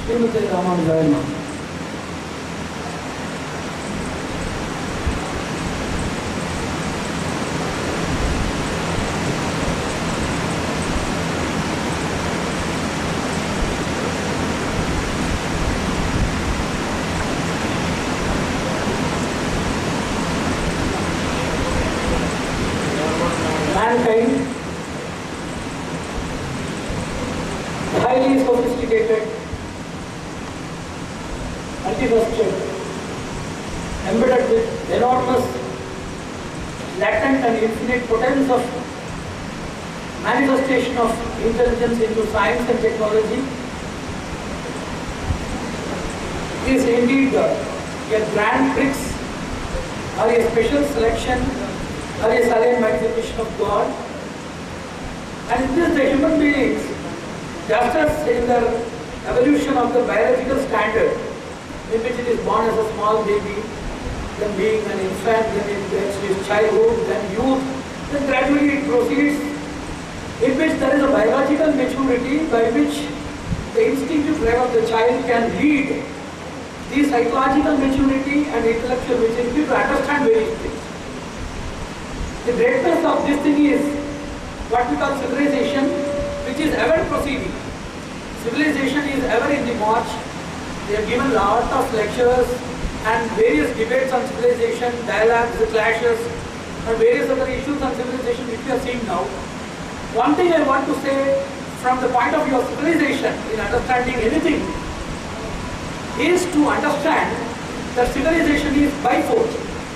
Srimate Ramanujaya Namaha. Mankind, highly sophisticated, multifaceted, embedded with enormous, latent and infinite potence of manifestation of intelligence into science and technology, is indeed a grand prix or a special selection or a solemn magnification of God. And in this, the human beings, just as in the evolution of the biological standard, in which it is born as a small baby, then being an infant, then it gets to its childhood, then youth, then gradually it proceeds, in which there is a biological maturity by which the instinctive drive of the child can lead the psychological maturity and intellectual maturity to understand various things. The greatness of this thing is what we call civilization, which is ever proceeding. Civilization is ever in the march. They have given a lot of lectures and various debates on civilization, dialogues, clashes, and various other issues on civilization which we are seeing now. One thing I want to say from the point of view of civilization in understanding anything is to understand that civilization is bifold.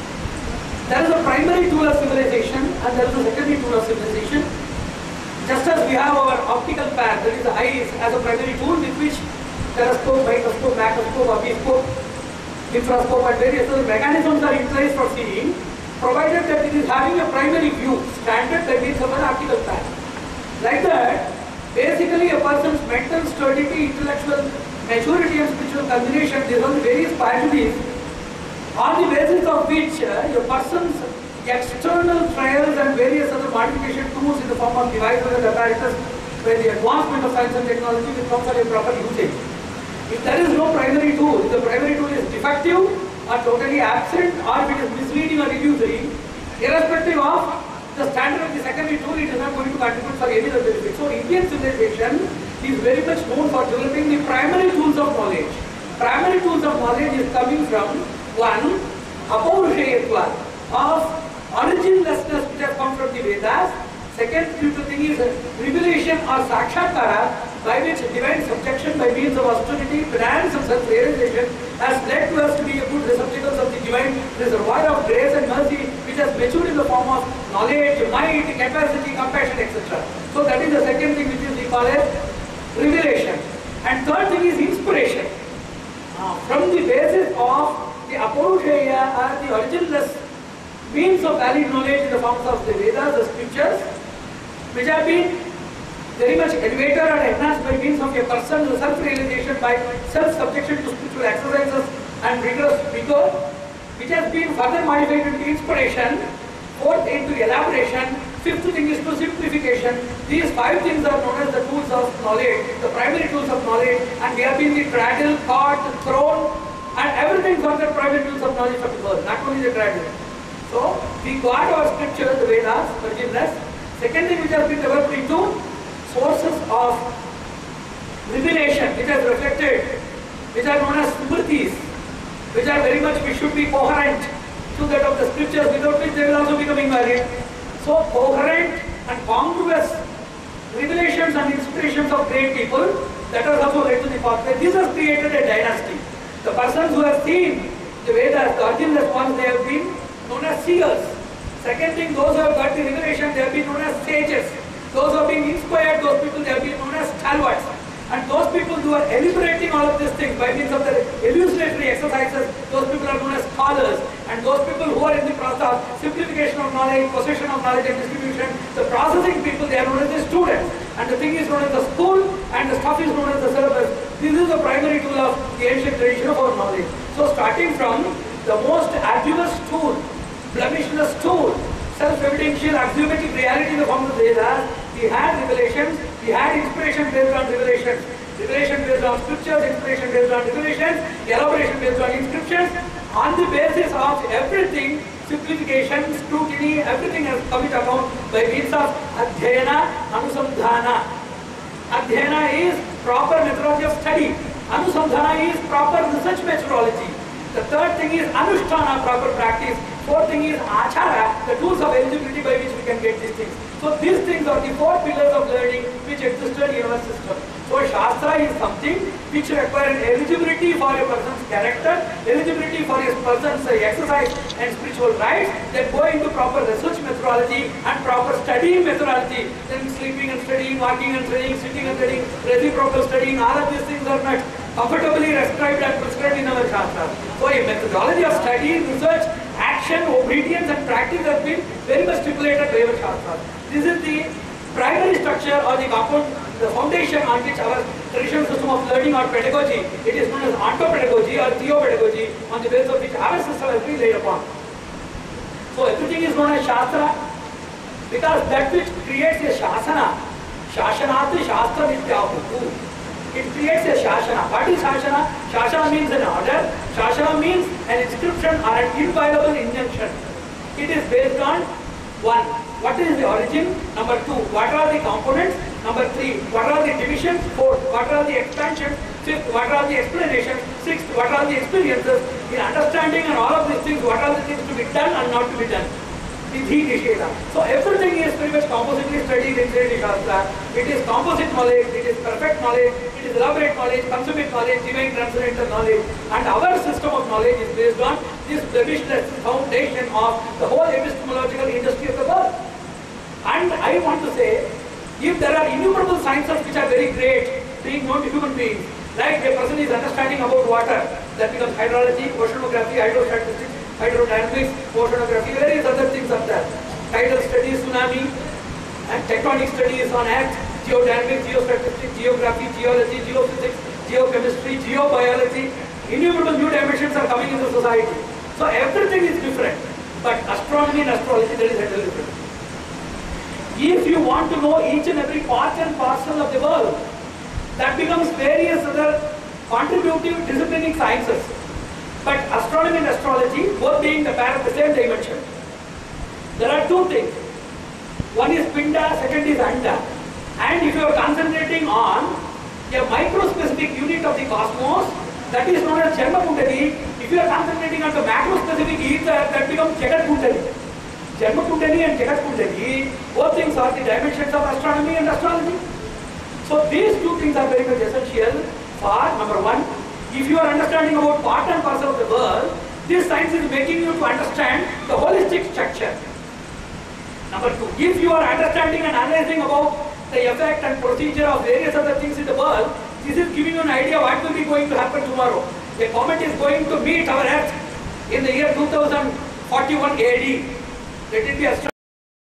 There is a primary tool of civilization and there is a secondary tool of civilization. Just as we have our optical pair, that is the eyes as a primary tool with which telescope, microscope, macroscope, obiscope, infrascope and various other mechanisms are utilized for seeing, provided that it is having a primary view, standard by means of an optical pair. Like that, basically a person's mental stability, intellectual maturity and spiritual combination, these are the various qualities on the basis of which a person's external trials and various other modification tools in the form of devices and apparatus by the advancement of science and technology will come for a proper usage. If there is no primary tool, if the primary tool is defective or totally absent or if it is misleading or illusory, irrespective of the standard of the secondary tool, it is not going to contribute for any other benefit. So Indian civilization is very much known for developing the primary tools of knowledge. Primary tools of knowledge is coming from one, apaurushayatva, of originlessness which has come from the Vedas. Second future thing is revelation or sakshatkara, by which divine subjection by means of austerity, penance and self-realization has led to us to be a good receptacles of the divine reservoir of grace and mercy which has matured in the form of knowledge, might, capacity, compassion, etc. So that is the second thing which is we call as revelation. And third thing is inspiration. From the basis of the apaurushaya or the originless means of valid knowledge in the forms of the Vedas, the scriptures, which have been very much elevated and enhanced by means of a person's self-realization by self-subjection to spiritual exercises and rigorous vigor, which has been further modified into inspiration, fourth into elaboration, fifth thing is to simplification. These five things are known as the tools of knowledge, the primary tools of knowledge, and we have been the cradle, cart, throne, and everything for the primary tools of knowledge of the world, not only the cradle. So, we got our scriptures, the Vedas, forgiveness. Second thing which has been developed into sources of revelation, which has reflected, which are known as smritis, which are very much, we should be coherent to that of the scriptures, without which they will also become invalid. So, coherent and congruous revelations and inspirations of great people, that has also led to the pathway. This has created a dynasty. The persons who have seen the Vedas, the original ones, they have been known as seers. Second thing, those who have got the revelation, they have been known as sages. Those who have been inspired, those people, they have been known as stalwarts. And those people who are elaborating all of these things by means of the elucidatory exercises, those people are known as scholars. And those people who are in the process of simplification of knowledge, possession of knowledge and distribution, the processing people, they are known as the students. And the thing is known as the school, and the stuff is known as the syllabus. This is the primary tool of the ancient tradition of our knowledge. So starting from the most arduous tool, blemishless tool, self-evidential, axiomatic reality in the form of the Vedas, we had revelations, we had inspiration based on revelations. Revelation based on scriptures, inspiration based on revelations, elaboration based on inscriptions. On the basis of everything, simplification, scrutiny, everything has come into account by means of Adhyayana, Anusandhana. Adhyayana is proper methodology of study. Anusandhana is proper research methodology. The third thing is Anushtana, proper practice. Fourth thing is Achara, the tools of eligibility by which we can get these things. So these things are the four pillars of learning which existed in our system. So Shastra is something which requires eligibility for a person's character, eligibility for a person's exercise and spiritual rights, then go into proper research methodology and proper studying methodology. Then sleeping and studying, walking and studying, sitting and studying, reciprocal studying, all of these things are not comfortably prescribed and prescribed in our Shastra. So a methodology of study, research, action, obedience and practice has been very much stipulated by our Shastra. This is the primary structure or the compound, the foundation on which our traditional system of learning or pedagogy, it is known as ontopedagogy or theopedagogy, on the basis of which our system has been laid upon. So everything is known as Shastra because that which creates a Shasana, Shashanat Shastra Vidyahu. It creates a Shasana. What is Shasana? Shasana means an order. Shasana means an inscription or an inviolable injunction. It is based on 1. What is the origin? Number 2. What are the components? Number 3. What are the divisions? 4. What are the expansions? 5th. What are the explanations? 6th. What are the experiences? In understanding and all of these things, what are the things to be done and not to be done? Vidhi Nisheda. So everything is pretty much compositely studied inside the Shastra. It is composite knowledge, it is perfect knowledge, it is elaborate knowledge, consummate knowledge, divine transcendental knowledge. And our system of knowledge is based on this blemishless foundation of the whole epistemological industry of the world. And I want to say, if there are innumerable sciences which are very great, being known to human beings, like a person is understanding about water, that becomes hydrology, oceanography, hydrostatistics, hydrodynamics, oceanography, various other things are there. Tidal studies, tsunami, and tectonic studies on Earth, geodynamics, geostatistics, geography, geology, geophysics, geochemistry, geobiology. Innumerable new dimensions are coming into society. So everything is different. But astronomy and astrology, that is entirely different. If you want to know each and every part and parcel of the world, that becomes various other contributive disciplining sciences. But astronomy and astrology, both being the pair of the same dimension. There are two things. One is Pinda, second is Anda. And if you are concentrating on a microspecific unit of the cosmos, that is known as Janma Kundali. If you are concentrating on the macrospecific ether, that becomes Jagat Kundali. Janma Kundali and Jagat Kundali, both things are the dimensions of astronomy and astrology. So these two things are very much essential for number 1. If you are understanding about part and parcel of the world, this science is making you to understand the holistic structure. Number 2, if you are understanding and analyzing about the effect and procedure of various other things in the world, this is giving you an idea what will be going to happen tomorrow. A comet is going to meet our Earth in the year 2041 AD. Let it be